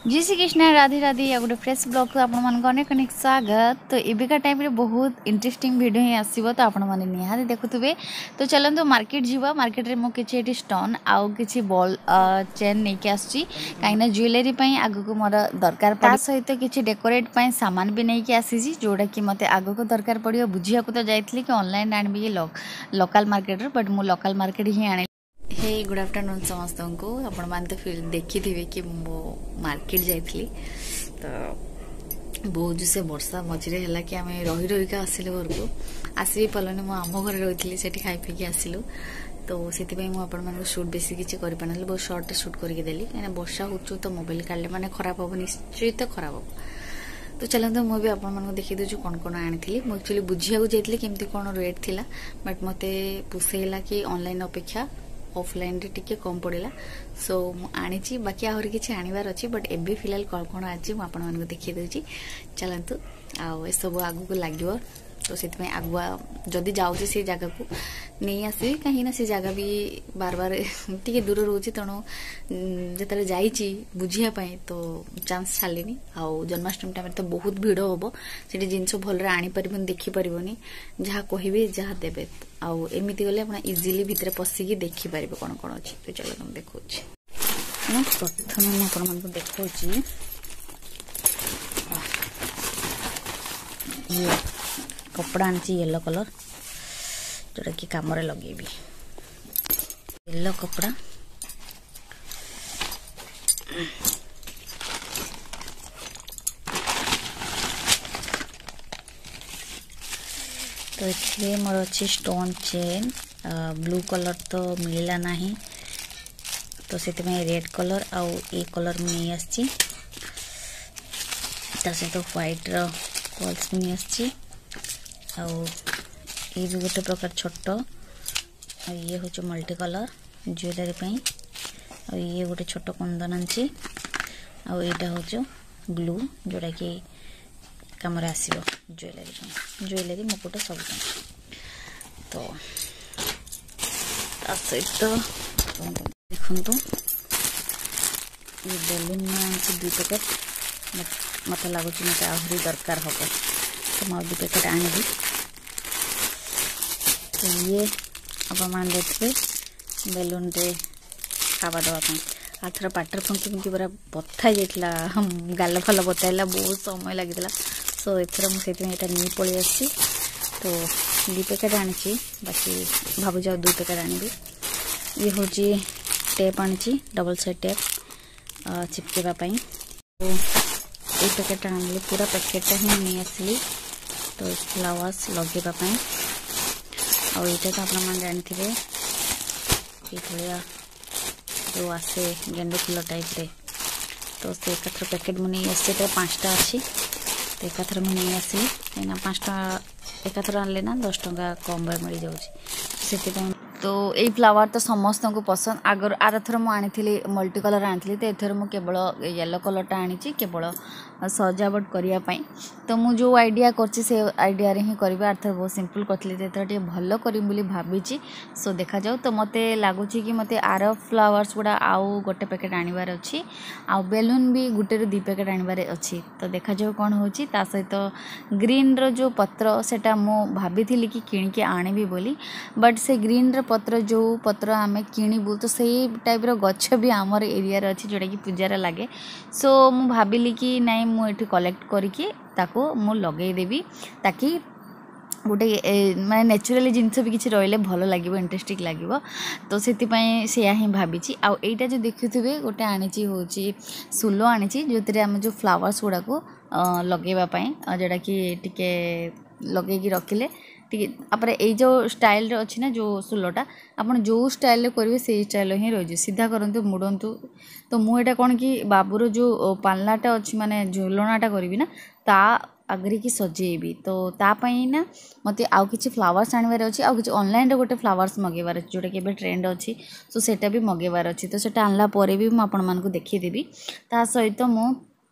जय श्री कृष्ण राधे राधे या गोटे फ्रेश ब्लॉग को आपण मान अनेक अनेक स्वागत। तो एबिका टाइम रे बहुत इंटरेस्टिंग वीडियो ही आसीबो तो आपण माने निहारे देखुथुबे। तो चलंतु मार्केट जीवा। मार्केट रे मो किछि एटी स्टोन आउ किछि बॉल चेन नै के आछि काइना ज्वेलरी पई आगु को मोर दरकार पड़ी सहित किछि डेकोरेट पई सामान भी नै के आसीजी जोडा कि मते आगु को दरकार पड़ियो बुझिया को तो जाइतली कि ऑनलाइन आनबी लोकल मार्केट रे बट मो लोकल मार्केट ही आने। हे गुड आफ्टरनून समस्त को आपण मान तो फिर देखी थे कि मो मार्केट जाइली तो बहुत से वर्षा मझे है कि आम रही रहीका आसिलु घर को आसि पार्लनी मो आम घर रही से खाई पीकी आसिलु तो से मुझे सुट बेसी किसी कर बहुत सर्ट सुट करके देली कहीं वर्षा हो तो मोबाइल काढ़ले मैंने खराब हम निश्चित खराब हम। तो चलते मुझे आपको देखी दूँ कौन कौन आनी मुझे एक्चुअली बुझिया जाइए केमती कौन रेट थिला बट मत पोसेला कि ऑनलाइन अपेक्षा ऑफलाइन रे टिके कम पड़ेगा सो आनी बाकी आहरी किसी आणवार अच्छी बट एबे फिलहाल कौन कौन आज मुझे देखी दूसरी चलतु आउ सब आगू को लगे तो से आगुआ जदि जाऊँगी से जगह को नहीं आसबि कहीं से जगह भी बार बार टी दूर रोचे तेणु जो जाइए बुझापी तो चांस छाड़नी आउ जन्माष्टमी टाइम तो बहुत भिड़ हम से जिनस भल आनीपर देखिपर जहाँ कहे जहाँ देवे आउ एमती गले आप इजिली भितर पशिकी देखिपारे कौन कौन अच्छी। तो चलो तुम देखा प्रथम मुझे देखा ये कपड़ा आनी येलो कलर जोटा कि कम लगे येलो कपड़ा तो ये मोर अच्छी स्टोन चेन ब्लू कलर तो मिलला नहीं तो से रेड कलर आउ ए कलर में नहीं आसी सहित व्हाइट रल्स नहीं आसी आउ ये भी गोटे प्रकार छोट ये हूँ मल्टी कलर ज्वेलरी पई और ये गोटे छोट कुंदन आनी आउ यहाँ हूँ ग्लू जोटा कि कम आसो ज्वेलरी मुकुट सब तो सहित देखु ये बेलून आनी 2 पैकेट मत लगुच मत आहरी दरकार हम तो मैं 2 पैकेट आनी तो ये आप देखिए बेलून रे खावा दवापाई आथर पाटर फंकी फंकी पूरा बथा जाइला गाल फल बता बहुत समय लगी सो एथर मुझे नहीं पलि आसी तो 2 पैकेट आनी बाकी भाव जाओ 2 पैकेट आनी ये हूँ टेप आनी डबल साइड टेप चिपकेवाई तो ये पैकेट आनी पूरा पैकेट ही नहीं आसली तो फ्लावर्स लगेवाई और ये तो आप जानते ये जो आसे गेंडे फुल टाइप रे तो से एकाथर पैकेट मुझे आसी 5टा अच्छी तो एकाथर मुझे आसली कहीं 5टा एकाथर आनले ना 10 टंका कम मिल जाऊँगी तो ये फ्लावर तो समस्त को पसंद आगर आरथर मुझे मल्टी कलर आनी तो एथर मुझे केवल येलो कलरटा आनी केवल सजावट करने तो मुझे जो आइडिया करछि से आइडिया रे ही करी आरथर बहुत सिंपल करी एथर टे भल करी भावी सो देखा जाऊ तो मत लगुच कि मत आर फ्लावर्स गुड़ा आउ गोटे पैकेट आनबार अच्छी आउ बेलून भी गोटे 2 पैकेट आनबार अच्छी तो देखा जाऊ कौन होची ता सहित ग्रीन रो जो पत्र सेटा मु भाभी कि किणिके आनिबी बोली बट से ग्रीन रो पत्र जो पत्र आम किणबू तो सही टाइप रो गछ भी आमर एरिया अच्छी जोटा कि पूजार लगे सो मु भाविली कि नहीं मुझे कलेक्ट करके ताको मु लगेदेवी ताकि गोटे माने नेचुराली जिनस भी किसी रही भल लगे इंटरेस्टिंग लगे तो से ही भावी आउ एटा जो देखुए गोटे आनी हूँ सुलो आनी जो आम जो फ्लावर्स गुड़ा को लगेवाई जोटा कि टिके लगे रखिले ये जो स्टाइल रे अच्छी ना जो सुलोटा आप जो स्टाइल करेंगे से स्टाइल ही रही सीधा करंतु मुड़ंतु तो मुझे कौन कि बाबूर जो पालनाटा अच्छी माने झुलनाटा करी ना ता आगरी की सजेबी तो तापाई ना मत आउ कि फ्लावर्स आनबार अच्छी आउ कि ऑनलाइन रे गोटे फ्लावर्स मगेबार अच्छी जोटा कि ट्रेंड अच्छी सो सेटा भी मगेबार अच्छी तो सेटा आनला परे भी मुझे देखदेवी ता सहित मु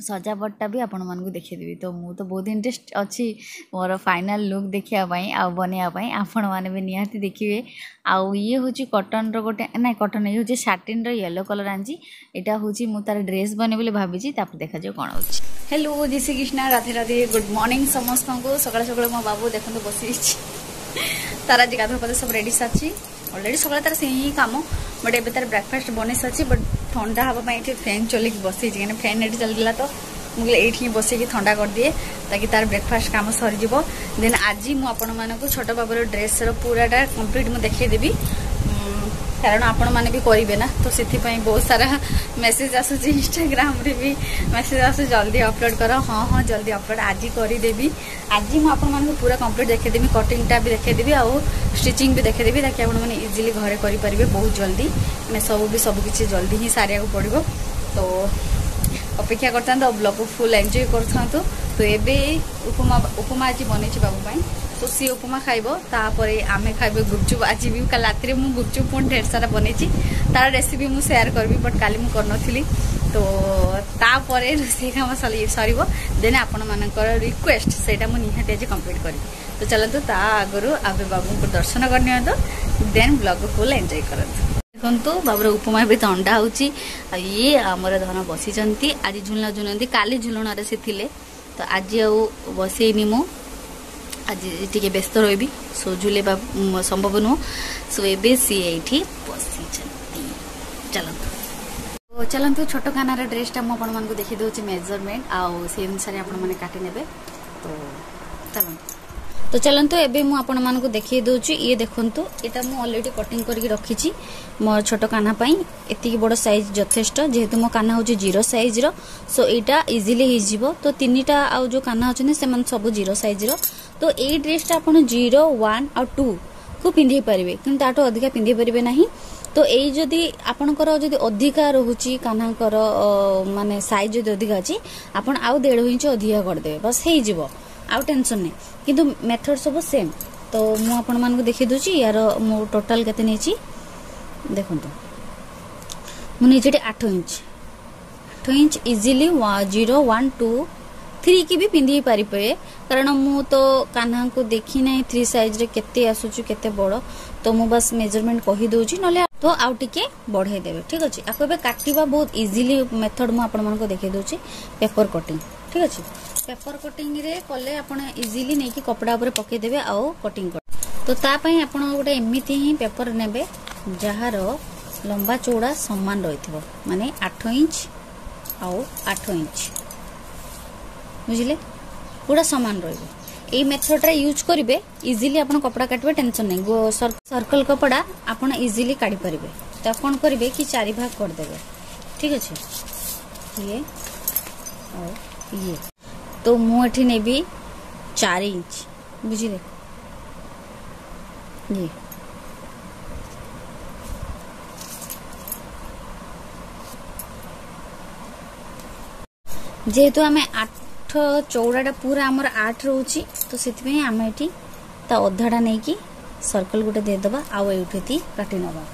सजावटा भी आपण मानक देखिदेवी। तो मु तो बहुत इंटरेस्ट अच्छी मोर फाइनल लुक देखापी आ बनवाई आपण मैंने भी निहाती देखिए। आउ ये हूँ कटन रोटे ना कटन ये हूँ साटिन येलो कलर आनी यहाँ हूँ मु तार ड्रेस बने बोली भाभी देखा जाए कौन हो। हेलो जय श्री कृष्ण राधे राधे गुड मॉर्निंग समस्त को। सकाल सकाल मो बाबू देखो बसी तार आज गाधुआ पाध सब रेडी सारी अलरेडी सकाल तार से ही कम बट एबे तार ब्रेकफास्ट बन सारी बट ठंडा हाँपाई ये फैन चलिक बसी कहीं फैन ये चलता तो मुझे ये बस ठंडा कर दिए ताकि तार ब्रेकफास्ट काम सरीज। देन आज मुझे छोट बाबूर ड्रेस पूराटा कंप्लीट मुझे देखदेवी कारण आपण मैंने भी करेंगे ना तो से बहुत सारा मेसेज आसूँ इंस्टाग्राम रे भी मेसेज आसूँ जल्दी अपलोड कर। हाँ हाँ जल्दी अपलोड आज करदेवी। आज मुझे पूरा कंप्लीट देखदेवी कटिंगटा भी देखदेवी आउ स्टिचिंग भी देखदेवी ताकि आप इजिली घरे करेंगे बहुत जल्दी मैं सबकि जल्दी ही सारे पड़ो। तो अपेक्षा करता तो ब्लॉग को फुल एंजॉय करता। तो ये उपमा आज बन बाबू तो सी उपमा खाइब तापर आमे खाइबे गुपचुप। आज भी कल रात में मुझे गुपचुप पुणी ढेर सारा बनी तार रेसिपी मुझे शेयर करी बट काली मुझे करनी तो तापर रोषे काम सर देन आपण मानकर रिक्वेस्ट से निहाती आज कंप्लीट करी। तो चलते ता आगु आबे बाबू को दर्शन करनी देन ब्लॉग को फुल एंजॉय करते। देखो बाबूर उपमा भी अंडा होची ये आमर धन बसी आज झुलना झुलती काली झुलण से थिले तो आज बसईनी मु आज टी व्यस्त रही सो झुलेबा संभव नुह सो ए सी ये बसी चलतु चलतु छोट खानार ड्रेसटा मुझे देखी दूसरी मेजरमेंट आउ से अनुसार आपने काटी ने तो चलते। तो चलतु एबे मु आपण मानकु देखिए दोची ये देखंतु एटा मु ऑलरेडी कटिंग करके रखिची मोर छोट कान्हा पई एतिकी बड़ साइज यथेष्ट जेहेतु मो कान्हा होची 0 साइज रो सो एटा इजीली हि जिवो। तो तीनटा आ जो कान्हा होचने से मन सब 0 साइज रो तो ए ड्रेसटा आपण 0 1 और 2 को पिंधि परिबे किंतु ताटो अधिका पिंधि परिबे नाही। तो एई जदी आपनकर जदी अधिका रहुची कान्हाकर माने साइज जदी अधिका अछि आपण आउ 1.5 इंच अधिका कर देबे बस हेई जिवो आउ टेंशन नहीं किंतु मेथड सब सेम। तो मु आपण मान को देखि दूची यार मो टोटल केते नेची देखंतु मु नेची 8 इंच इजीली 0 1 2 3 की भी पिंधि पारि पे कारण मु तो कान्हा को देखी ना 3 साइज रे केते आसुची केते बड़ तो मु बस मेजरमेंट कहि दोची नले तो आउ टिके बढ़ाई देबे ठीक अछि। आको बे काटिबा बहुत इजीली मेथड मु आपण मान को देखि दोची पेपर कटिंग ठीक अछि। पेपर कटिंग रे कले आपण इजीली नहीं कि कपड़ा ऊपर पके देबे आउ कटिंग कर। तो ता पई आपण गोटे एमिति ही पेपर नेबे जहार लंबा चौड़ा समान रहिथिबो माने 8 इंच आउ 8 इंच बुझिले पूरा समान रहिबो। ए मेथड रे यूज करिवे इजीली आपण कपड़ा काटबे टेंशन नहीं सर्कल कपड़ा आपण इजीली काटी परिबे। तो कोन करिवे कि 4 भाग कर देबे ठीक अछि ये और ये। तो मु एठी नेबी 4 इंच बुझिले ये जेहेतु आम 8 चौड़ाटा पूरा आमर 8 रोची तो से आम ये अधाटा नहीं कि सर्कल गोटे देदेबा आउ एठी काटी नबा।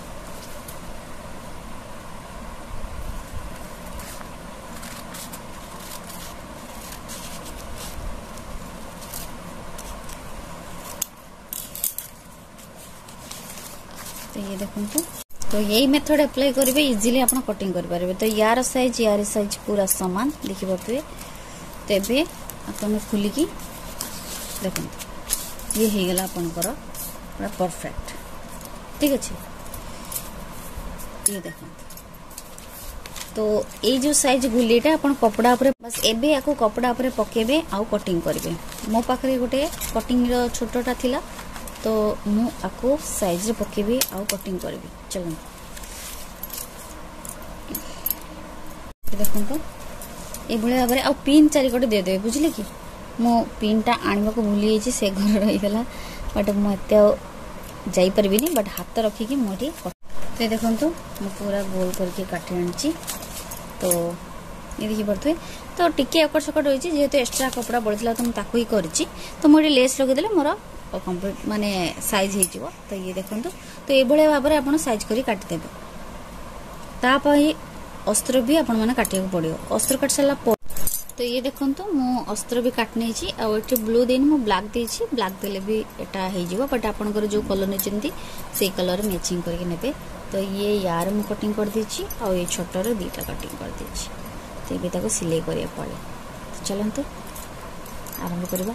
तो ये देखो तो यही मेथड अप्लाई करेंगे इजीली आप कटिंग करेंगे। तो यार साइज पूरा सामान देखी पारे तो ये आप खोलिकी देखो ये हो गला आपनकर पूरा परफेक्ट ठीक अच्छे। ये देखो तो ये जो साइज गुलीटा आप कपड़ा उपरे बस एबे आको कपड़ा उपरे पकेबे आउ कटिंग करेंगे। मो पाखरे गोटे कटिंग रो छोटटा थिला तो मु आको साइज रे पकेबी आउ कटिंग करबी। चलो देखो तो ये भाया भाव आ पिन चारिकटे देदे बुझिले कि मो पिनटा आनिबा को भूली जाइए से घर रही गला बट मुझे जाई परबिनी बट हाथ रखिकी मुझे तो देखो तो मु पूरा गोल करके काटी आनी। तो ये देखी पारे तो टिके एकड़ सकट रही जेहेतु एक्सट्रा कपड़ा बढ़ला तो मुझे ही करी तो मुझे लेस लगेदे मोर कंप्लीट माने साइज हो। तो ये देखो तो ये भाव में आप साइज करी काटिदेवे ताप अस्त्र भी आपण मैंने काटिया पड़ो अस्त्र काट सारा तो ये देखो मु अस्त्र भी काट नहीं आठ ब्लू देनी मु ब्लैक देछि ब्लैक देले भी एटा हे जिवो बट आपनकर जो कलर नेचंती से कलर मैचिंग करके नेबे। तो ये यार मु कटिंग कर देछि आ ये छोटर दीटा कटिंग कर देछि। तो ये ताको सिलाई करिया पड़े। तो चलंतु आरंभ करबा।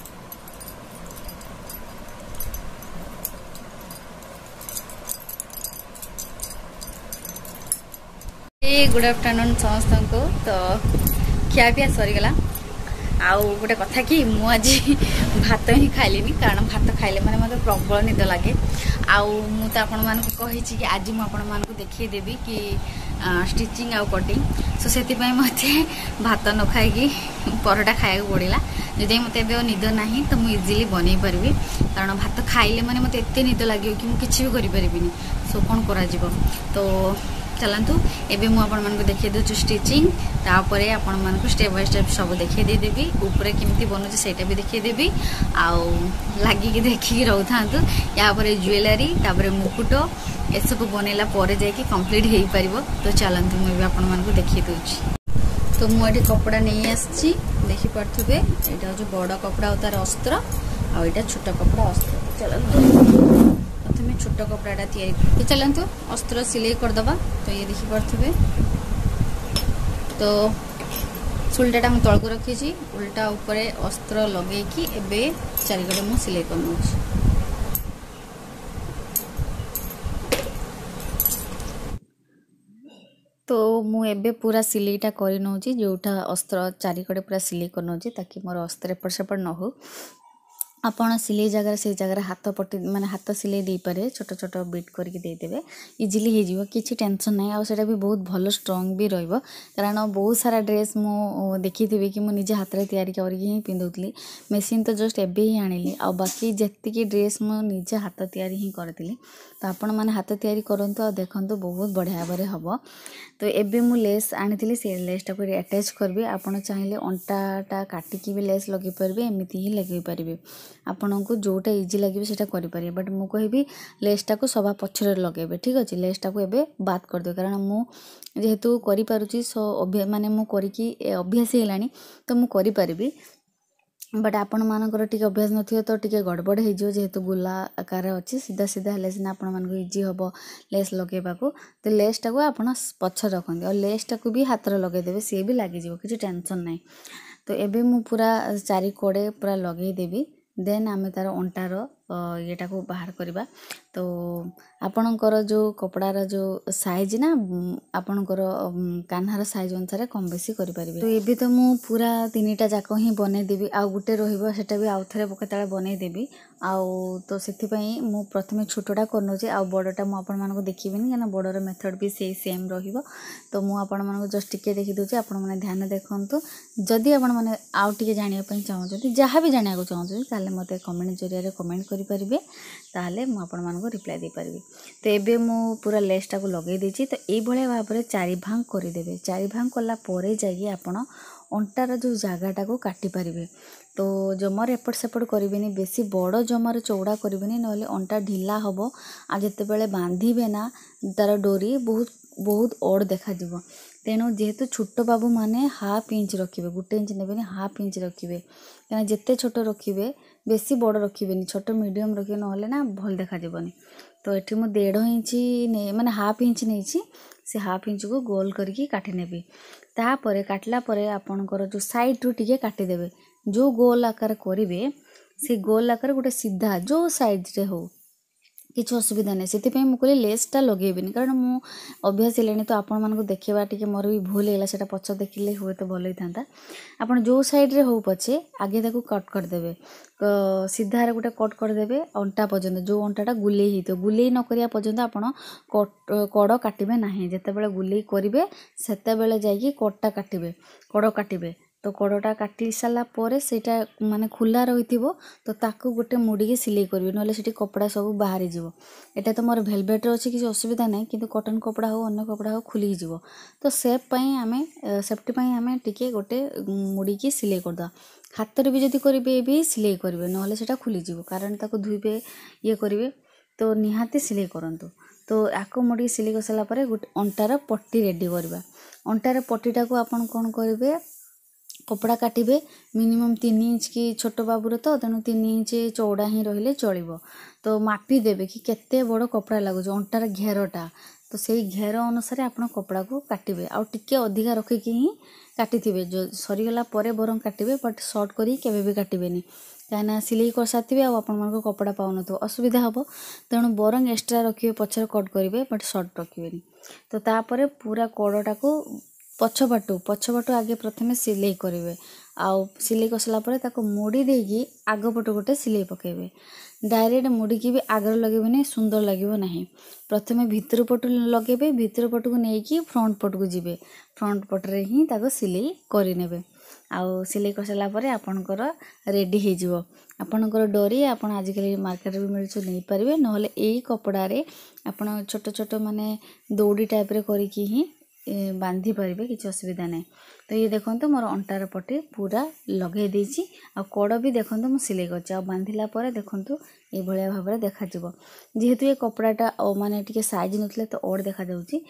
गुड आफ्टरनून समस्त को। तो खिया पिया सरीगला आउ गोटे कथा कि मु आज भात ही खाइलिनी कारण भात खाइले माने मते प्रबल निद लागे। आउ मु तो आपण मानक कहि कि आज मु आपण मानक देखिए देबी कि स्टिचिंग आउ कटिंग। सो सेति पय मते भात न खाइ कि परोटा खाया पड़िला। जदि मते बे निद नाही तो मु इजीली बनै परबी कारण भात खाइले माने मते एते निद लागियो कि मु किछि भी करि परिबिनी। सो कोन करा जिवो। तो चलतु एबे मु आपण मानक देखिए दछु स्टिचिंग तापरे आपण मानक स्टेप बाय स्टेप सब देखिए दे देबी ऊपर केमती बनउछ सेटा भी देखिए देबी आउ लागि कि देखि रहउथांतु या परे ज्वेलरी तापरे मुकुट ए सब बनेला परे जाय कि कंप्लीट हेई परिबो। तो चलतु मु भी आपण मानक देखिए दउछि। तो मु एठी कपड़ा नै आछि देखि पड़थबे एटा जो बड़ कपड़ा उतार अस्त्र आ एटा छोटा कपड़ा अस्त्र। चलतु प्रथमे छोटा कपड़ाटा तैयारी। तो चलतु अस्त्र सिलाई करदबा। तो ये देखि पड़थबे तो सुलटाटा मु तळको रखिछि उल्टा ऊपर अस्त्र लगे कि एबे चारिगडे मु सिलाई करनोछि। तो मु एबे पूरा सिलाईटा करि नोछि जोटा अस्त्र चारिगडे पूरा सिलाई करनोछि ताकि मोर अस्त्र एपट सेपट न हो। आपण सिलाई जगह से जगह हाथ पट्टी माने हाथ सिलाई दे पारे छोट छोट बिट करके दे देबे इजीली हे जिवो किछि टेंशन नै। आ सेटा भी बहुत भलो स्ट्रांग भी रहइबो कारण बहुत सारा ड्रेस मु देखिथिबे कि मु निजे हाथ रे तयारी करके ही पिंदुतली। मशीन तो जस्ट एबे ही आनिली आ बाकी जत्ति की ड्रेस मु निजे हाथ तयारी ही करतिली। तो आपण माने हाथ तयारी करंतु आ देखंतु बहुत बढ़िया बारे हबो। तो एबे मु लेस आनिथिली से लेसटा को अटैच करबे। आपण चाहिले अंटाटा काटिकी भी लेस लगे परबे एमिति ही लगे परबे आपन को जोटा इजी लगे सेटा करि पारे। बट मु कहबी लेसटा को सभा पछरे लगेबे ठीक अछि। लेसटा को एबे बात कर दे कारण मु जेहेतु करि पारुची सो माने मु करिकी अभ्यास हेलानी तो मु करि पारिबी। बट आपण मानकर टिके अभ्यास नथियो तो टिके गड़बड़ हे जो जेहेतु गोला आकार अछि सीधा सीधा हेले सिना आपण मानको इजी हबो लेस लगेबा को। तो लेसटा को आपण पछर रखंदी और लेसटा को भी हाथ रे लगे देबे से भी लागि जिवो किछि टेंशन नै। तो एबे मु पूरा चारि कोडे पूरा लगे देबी देन आमे तार अंटार येटा को बाहर करबा। तो आपणकर जो कपड़ार जो साइज ना आपणकर कान्हार साइज अनुसार कम बेसी करि परिबे। तो एबे तो मु पूरा तीनटा जाको ही बने देबी आ गुटे रहिबो सेटा भी आउ थरे बकेताळे बने देबी। आउ तो सेथि पई मु प्रथमे छोटोटा करनो जे आ बडटा मु आपण मानको देखिबिनी केना बडर मेथड भी सेम रहिबो। तो मु आपण मानको जस्ट टिके देखि दोचे आपण माने ध्यान देखंतु। जदि आपण माने आउ टिके जानिया पई चाहौछथि जहा भी जानिया को चाहौछथि ताले मते कमेंट जरिया रे कमेंट करि परिबे ताले मु आपण मानको रिप्लाई दे परिबे। तो एबे मु पूरा लेसटा को लगे देछि। तो एई भले भाबरे चारि भाग करि देबे। चारि भाग कला परे जाई आपण अंटार जो जगाटा को काटि परिबे। तो जमर एपट सेपट करिबेनी बेसी बड़ जमर चौड़ा करिबेनी नहले अंटा ढिला हबो आ जते बेले बांधिबे ना तार डोरी बहुत बहुत ओड देखा जिवो। तेणु जेहेतु छोट बाबू माने हाफ इंच रखिबे गुटे इंच नेबेनी हाफ इंच रखिबे कारण जेते छोट रखिबे बेसी बड़ रखिबेनी छोट मीडियम रखिबे नहले ना भल देखा जिवोनी। तो एठी मु 1.5 इंच ने माने हाफ इंच नेछि से हाफ इंच को गोल करके काटि नेबी। तापरे काटला परे आपनकर जो साइड रु टिके काटि देबे जो गोल आकार करिवे से गोल आकार गोटे सीधा जो साइड रे हो किछ असुविधा नै। सेति पई मु कहली लेसटा लगेबिनी कारण मु अभ्यास हेलेनी तो आपण मानको देखेबा टिके मोर भी भूल हेला सेटा पछ देखिले होय तो भल होइथांता। आपण जो साइड रे हो पछे आगे ताको कट कर देबे सीधा रे गोटे कट कर देबे अंटा पर्यंत जो अंटाटा गुलेई हितो गुलेई न करिया पर्यंत आपण कड़ काटिबे नाही। जते बेले गुलेई करिवे सेते बेले जाई कि कटटा काटिबे कड़ काटिबे। तो कड़टा काटि साला परे सेटा माने खुला रहिथिबो तो ताकू गोटे मुड़ी सिलाई करबे नले सेठी कपड़ा सब बाहरी जिवो। एटा तो मोर वेलवेट रे अछि कि असुविधा नै किंतु कॉटन कपड़ा हो अन्य कपड़ा हो खुली जिवो। तो सेफ पई आमे सेफ्टी पई आमे टिके गोटे मुड़ी की सिलाई करदा। हाथ रे भी जदी करबे भी सिलाई करबे नले सेटा खुली जिवो कारण ताको धुइबे ये करबे तो निहाती सिलाई करंतु। तो आको मुड़ी सिलाई करसला परे गोटे अंटार पट्टी रेडी करबा। अंटार पट्टीटा को आपण कोन करबे कपड़ा काटिबे मिनिमम 3 इंच की छोट बाबूर तो तेणु 3 इंच चौड़ा ही रहिले चलिबो। तो मापी देबे कि केते बड़ कपड़ा लागुच अंटार घेरटा, तो सेई घेर अनुसार आपण कपड़ा को काटिबे आउ टिके अधिका रखिकी ही काटिथिबे। जो सरीगला परे बरं काटिबे बट सर्ट करी केबे भी काटिबेनी कहीं सिलाई कर साथिबे आपण कपड़ा पाउन तो असुविधा हम। तेणु बरं एक्सट्रा रखिए पछर कट करेंगे बट सर्ट रखिए। तो तापर पूरा कड़टा को पछपटू आगे प्रथमे सिलाई करेंगे आउ सिलाई करसला मोड़ी देकी आग पटू गोटे सिलाई पकेबे। डायरेक्ट मुड़ीकी भी आगर लगेबे सुंदर लगे ना। प्रथमे भितर पटू लगे भितर पटू को लेकिन फ्रंट पट को जीवे फ्रंट पटरे ही ताको सिलाई करें आउ सिलाई कर सारा पर आपणकर रेडी हो आपणकर डोरी आपण आजिकल मार्केट भी मिलुछ नहीं पारे ना कपड़े आपण छोट छोट माने दौड़ी टाइप रे करिकी ही बांधी पारे किसी असुविधा नहीं। तो ये देखो मोर अंटार पट्टी पूरा लगे देछि आ कड़ भी देखो मु सिलाई कर बांधिला पर देखो ये भाव में देखा जेहेतु ये कपड़ाटा माने टिके साइज नथिले तो ओड देखा जाउछि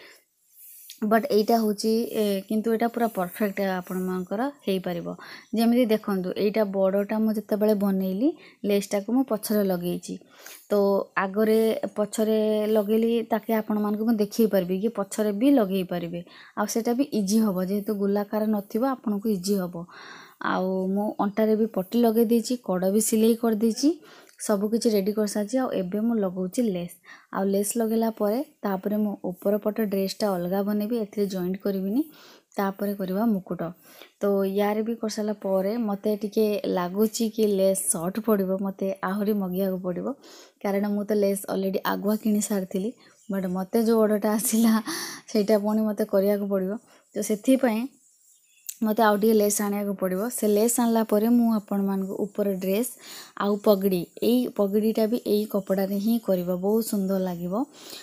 बट एटा हूँ किंतु एटा पूरा परफेक्ट आपण मानकर हो पार। जमी देखूँ एटा बड़टा मुझे जिते बनइली लेसटा को मु पछरे लगेची तो आगरे पछरे लगेली ताकि आपण मानक मु देखई पारबी कि पछरे भी लगे पारे आ सेटा भी इजी हम जेहेतु गोलाकार नथिबो आपन को इजी हम। आउ मु अंटारे भी पट्टी लगे देची कड़ भी सिलाई कर देची सब किछि रेडी कर साची आ एबे मु लगाउची लेस आ लेस लगेला परे तापरे मु ऊपर पट ड्रेसटा अलगा बनेबी एथिरे जॉइंट करबिनी तापरे करबा मुकुट। तो यार भी कर साला परे मते टिके लागुची कि लेस शॉर्ट पड़िबो मते आहुरी मगिया को पड़िबो कारण मु तो लेस ऑलरेडी आगुआ किनी सारथिली बट मते जो ऑर्डरटा आसिला सेटा पुणी मते करिया को पड़िबो। तो सेथि पई मते आउ टिके लेस आनिया को पड़िबो से लेस आनला परे मु आपण मान को ऊपर ड्रेस आउ पगड़ी एई पगड़ीटा भी एई कपड़ा रे ही करबो बहुत सुंदर लागिबो।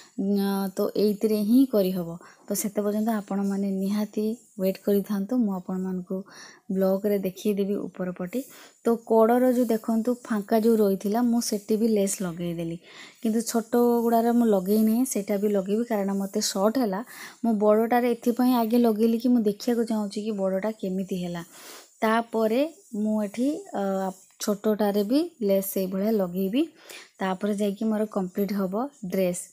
तो एइतिरे ही करि हबो। तो सेते पर्यंत आपण माने निहाती वेट करि थांतो मु आपण मान को ब्लॉग रे देखि देबी ऊपर पटी। तो कोडर जो देखंतु फांका जो रहिथिला मु सेटी भी लेस लगेई देली किंतु छोटो गुडारे मु लगेई नै सेटा भी लगेबी कारण मते शॉर्ट हैला मु बड़टा रे एथि पई आगे लगेली कि मु देखिया को चाहूची कि बड़टा केमिति हैला तापरे मु एठी छोटोटारे भी लेस से भले लगेबी तापरे जाई कि मोर कंप्लीट हबो ड्रेस।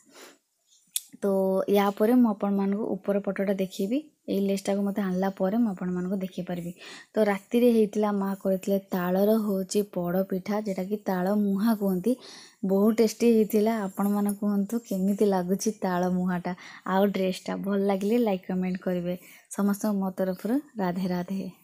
तो या परे मु आपण मान को ऊपर पटोटा देखिबी एई लेसटा को मते आनला परे मु आपण मान को देखि परबी। तो राती रे हेतिला मा करथिले ताळर होची पोड़ पिठा जेटा कि ताळ मुहा कहंती बहुत टेस्टी हेतिला। आपण मान कहंतु केमिति लागुची ताळ मुहाटा आउ ड्रेसटा भल लागिले लाइक कमेंट करिवे। समस्त मो तरफ राधे राधे।